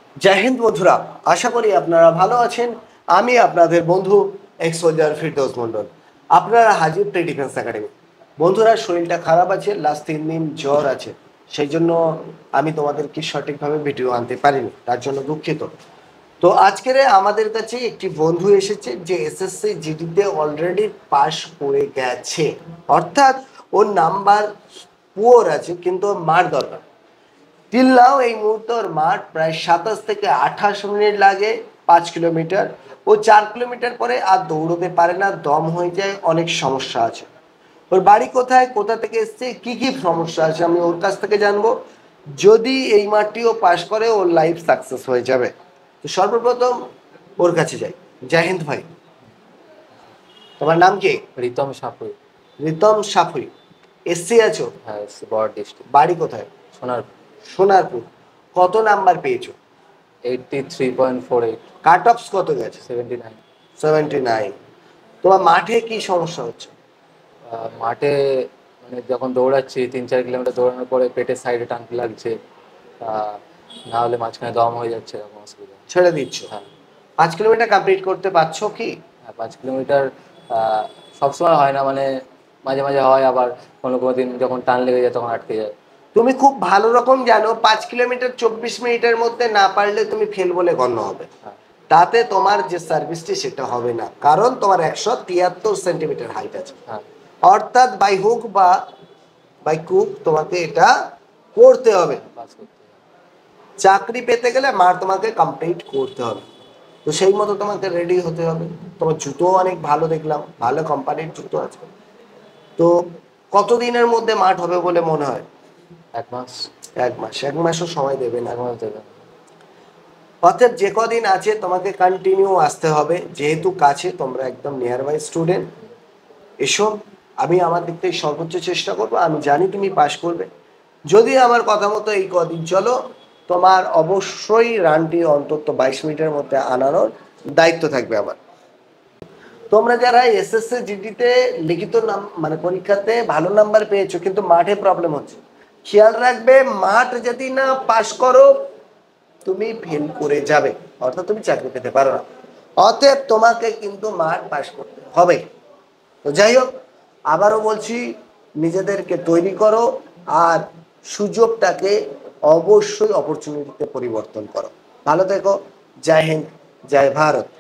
জয় হিন্দ বন্ধুরা, আশা করি আপনারা ভালো আছেন। আমি আপনাদের বন্ধু এক্স সোলজার ফিরদৌস মন্ডল। আপনারা হাজির প্রি ডিফেন্স একাডেমি। বন্ধুরা, শরীরটা খারাপ আছে, লাস্ট 3 দিন জ্বর আছে, সেই জন্য আমি তোমাদেরকে সঠিকভাবে ভিডিও আনতে পারিনি, তার জন্য দুঃখিত। তো আজকের আমাদের কাছে একটি বন্ধু এসেছে যে এসএসসি জিডিতে অলরেডি পাশ করে গেছে, অর্থাৎ ওর নাম্বার পুয়ার আছে, কিন্তু ওর মার দরকার। টিল নাও এই মুহূর্তে ওর মাঠ প্রায় 27 থেকে 28 মিনিট লাগে 5 কিলোমিটার। ও 4 কিলোমিটার পরে আর দৌড়তে পারে না, দম হয়ে যায়, অনেক সমস্যা আছে। ওর বাড়ি কোথায়, কোথা থেকে এসছে, কি কি সমস্যা আছে আমি ওর কাছ থেকে জানবো। যদি এই মাঠটিও পাশ করে ওর লাইফ সাকসেস হয়ে যাবে। তো সর্বপ্রথম ওর কাছে যাই। জয় হিন্দ ভাই, তোমার নাম কি? রিতম সাপুই। রিতম সাফুই। এসসি আছো? হ্যাঁ, বড় ডিস্ট্রিক্ট। বাড়ি কোথায়? সোনারপুর। সোনারপুর। কত নাম্বার পেয়েছো? 83.48। কাট অফস কত গেছে? 79। 79। তোমার মাঠে কি সমস্যা হচ্ছে? মাঠে মানে যখন দৌড়াচ্ছি 3-4 কিলোমিটার দৌড়ানোর পরে পেটের সাইডে টানতে লাগছে, না হলে মাঝখানে দম হয়ে যাচ্ছে, এরকম অসুবিধা। ছেড়ে দিচ্ছ? হ্যাঁ। 5 কিলোমিটার কমপ্লিট করতে পারছো কি? হ্যাঁ, 5 কিলোমিটার সবসময় হয় না, মানে মাঝে মাঝে হয়, আবার কোনো কোনো দিন যখন টান লেগে যায় তখন আটকে যায়। তুমি খুব ভালো রকম জানো 5 কিলোমিটার 24 মিনিটের মধ্যে না পারলে তুমি ফেল বলে গণ্য হবে। হ্যাঁ। তাতে তোমার যে সার্ভিসটি সেটা হবে না, কারণ তোমার 173 সেন্টিমিটার হাইট আছে। হ্যাঁ। অর্থাৎ বাই হুক বা বাই কুক তোমাকে এটা করতে হবে। পাস করতে হবে। চাকরি পেতে গেলে মার তোমাকে কমপ্লিট করতে হবে। তো সেই মতো তোমাকে রেডি হতে হবে। তোমার জুতোও অনেক ভালো দেখলাম, ভালো কোম্পানির জুতো আছে। তো কতদিনের মধ্যে মাঠ হবে বলে মনে হয়? 1 মাস। 1 মাস? 1 মাসও সময় দেবে না। 1 মাস দেবে। অর্থাৎ যে কদিন আছে তোমাকে কন্টিনিউ আসতে হবে, যেহেতু কাছে, তোমরা একদম নিয়ার বাই স্টুডেন্ট। এসো, আমি আমার দিক থেকে সর্বোচ্চ চেষ্টা করবো, আমি জানি তুমি পাশ করবে। যদি আমার কথা মতো এই কদিন চলো, তোমার অবশ্যই রানটি অন্তত 22 মিনিটের মধ্যে আনানোর দায়িত্ব থাকবে আমার। তোমরা যারা এসএসসি জিডিতে লিখিত নাম মানে পরীক্ষাতে ভালো নাম্বার পেয়েছো কিন্তু মাঠে প্রবলেম হচ্ছে, খেয়াল রাখবে মাঠ যদি না পাশ করো তুমি ফেল করে যাবে, অর্থাৎ তুমি চাকরি পেতে পারো না। অতএব তোমাকে কিন্তু মাঠ পাশ করতে হবে। তো যাই হোক, আবারও বলছি, নিজেদেরকে তৈরি করো আর সুযোগটাকে অবশ্যই অপরচুনিটিতে পরিবর্তন করো। ভালো থেকো। জয় হিন্দ, জয় ভারত।